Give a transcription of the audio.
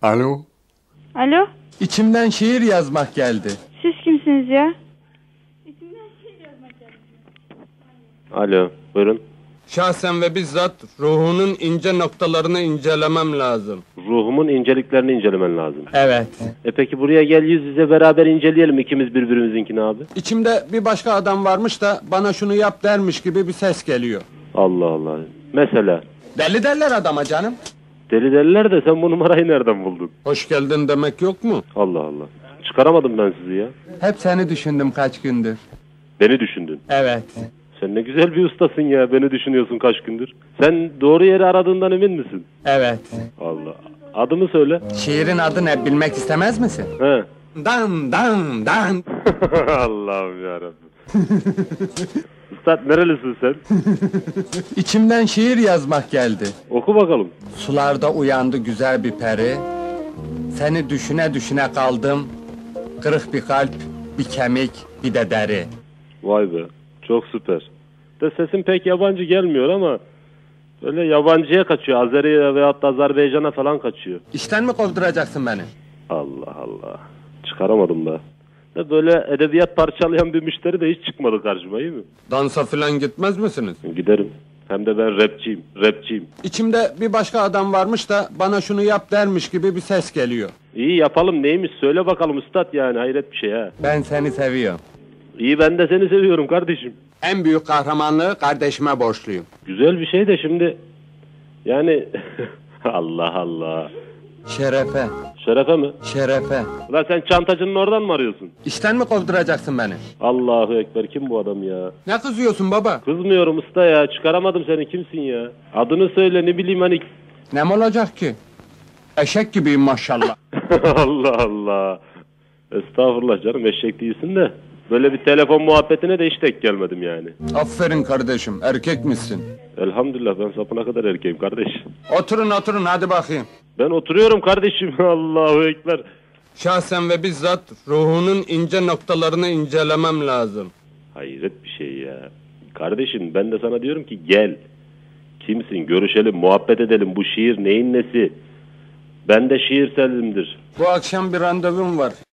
Alo? Alo? İçimden şiir yazmak geldi. Siz kimsiniz ya? Alo, buyurun. Şahsen ve bizzat ruhunun ince noktalarını incelemem lazım. Ruhumun inceliklerini incelemen lazım. Evet. Peki buraya gel, yüz yüze beraber inceleyelim ikimiz birbirimizinkini abi. İçimde bir başka adam varmış da bana şunu yap dermiş gibi bir ses geliyor. Allah Allah. Mesela? Deli derler adama canım. Deli derler de sen bu numarayı nereden buldun? Hoş geldin demek yok mu? Allah Allah. Çıkaramadım ben sizi ya. Hep seni düşündüm kaç gündür. Beni düşündün. Evet. Sen ne güzel bir ustasın ya, beni düşünüyorsun kaç gündür. Sen doğru yeri aradığından emin misin? Evet. Allah. Adımı söyle. Şiirin adı ne bilmek istemez misin? He. Dan dan dan. Allah'ım yarabbim. Üstad nerelisin sen? İçimden şiir yazmak geldi. Oku bakalım. Sularda uyandı güzel bir peri. Seni düşüne düşüne kaldım. Kırık bir kalp, bir kemik, bir de deri. Vay be. Çok süper. De sesin pek yabancı gelmiyor ama böyle yabancıya kaçıyor. Azeri'ye veyahut da Azerbaycan'a falan kaçıyor. İşten mi kovduracaksın beni? Allah Allah. Çıkaramadım da. De böyle edebiyat parçalayan bir müşteri de hiç çıkmadı karşıma, iyi mi? Dansa filan gitmez misiniz? Giderim. Hem de ben rapçiyim. İçimde bir başka adam varmış da bana şunu yap dermiş gibi bir ses geliyor. İyi yapalım, neymiş söyle bakalım üstad, yani hayret bir şey ha. Ben seni seviyorum. İyi, ben de seni seviyorum kardeşim. En büyük kahramanlığı kardeşime borçluyum. Güzel bir şey de şimdi yani Allah Allah. Şerefe, Şerefe mi? şerefe. Ulan sen çantacının oradan mı arıyorsun? İşten mi kovduracaksın beni? Allahu Ekber, kim bu adam ya? Ne kızıyorsun baba? Kızmıyorum usta ya, çıkaramadım seni, kimsin ya? Adını söyle, ne bileyim hani. Ne mi olacak ki? Eşek gibiyim maşallah. Allah Allah. Estağfurullah canım, eşek değilsin de. Böyle bir telefon muhabbetine de hiç denk gelmedim yani. Aferin kardeşim, erkek misin? Elhamdülillah, ben sapına kadar erkeğim kardeş. Oturun hadi bakayım. Ben oturuyorum kardeşim. Allahu Ekber. Şahsen ve bizzat ruhunun ince noktalarını incelemem lazım. Hayret bir şey ya. Kardeşim ben de sana diyorum ki gel. Kimsin, görüşelim, muhabbet edelim. Bu şiir neyin nesi? Ben de şiirselimdir. Bu akşam bir randevum var.